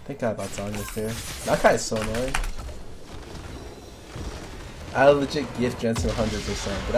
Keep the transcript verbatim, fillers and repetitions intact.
Thank God Batsanga's there. That guy is so annoying. I legit gift Jensen one hundred percent, but